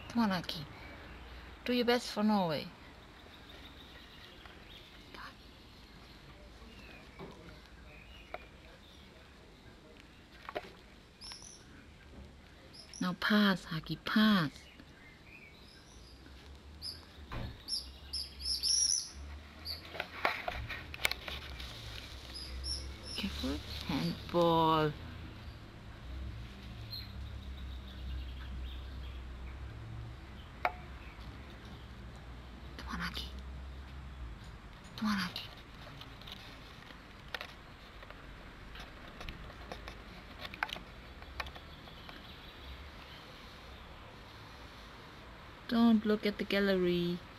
Come on, Aki. Do your best for Norway. Now pass, Aki, pass. Careful. Handball. Come on, Aki. Come on, Aki. Don't look at the gallery.